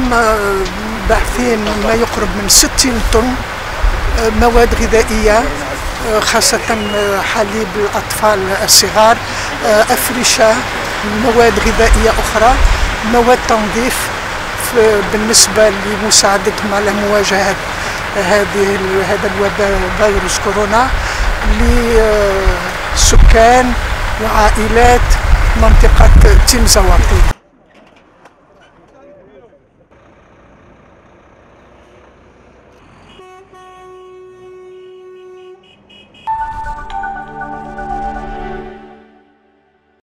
تم باحثين ما يقرب من 60 طن مواد غذائية، خاصة حليب الأطفال الصغار، أفرشة، مواد غذائية أخرى، مواد تنظيف بالنسبة لمساعدتهم على مواجهة هذا الوباء فيروس كورونا لسكان وعائلات منطقة تيم زواطي.